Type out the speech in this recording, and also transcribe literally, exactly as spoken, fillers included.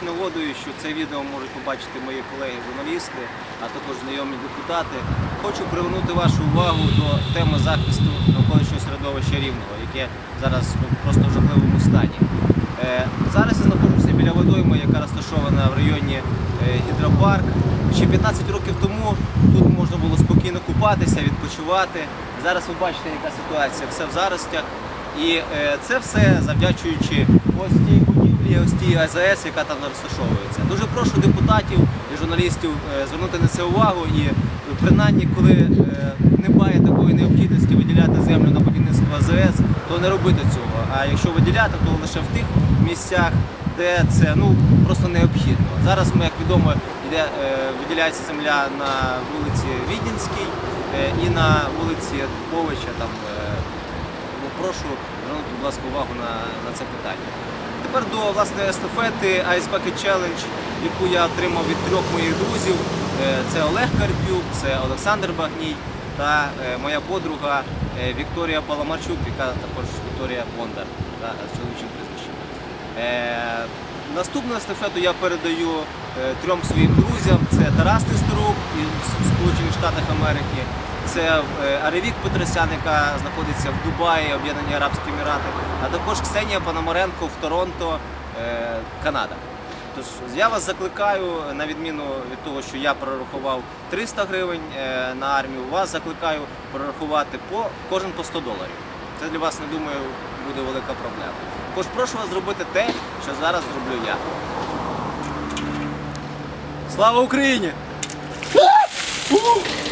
нагодою, що це відео можуть побачити мої колеги-журналісти, а також знайомі депутати. Хочу привернути вашу увагу до теми захисту навколишнього середовища Рівного, яке зараз ну, просто в жахливому стані. Е, зараз я знаходжуся біля водойми, яка розташована в районі е, Гідропарк. Ще п'ятнадцять років тому тут можна було спокійно купатися, відпочивати. Зараз ви бачите, яка ситуація, все в заростях. І е, це все завдячуючи ось тій будівлі, ось тій А З С, яка там розташовується. Дуже прошу депутатів і журналістів е, звернути на це увагу і принаймні, коли е, немає такої необхідності виділяти землю на будівництво А З С, то не робити цього. А якщо виділяти, то лише в тих місцях, де це ну, просто необхідно. Зараз, як відомо, йде, е, виділяється земля на вулиці Віденській е, і на вулиці Повича. Там, е, прошу звернути, будь ласка, увагу на, на це питання. Тепер до власне естафети Ice Bucket Challenge, яку я отримав від трьох моїх друзів. Це Олег Карпюк, це Олександр Багній та моя подруга Вікторія Паламарчук, яка також Вікторія Бондар з чоловічим прізвищем. Наступну естафету я передаю трьом своїм друзям. Це Тарас Тистерук із Сполучених Штатів Америки, це Аревік Петросян, яка знаходиться в Дубаї, Об'єднані Арабські Емірати, а також Ксенія Пономаренко в Торонто, Канада. Тож я вас закликаю, на відміну від того, що я прорахував триста гривень на армію, вас закликаю прорахувати по, кожен по сто доларів. Це для вас, не думаю, буде велика проблема. Тож прошу вас зробити те, що зараз зроблю я. Слава Україні!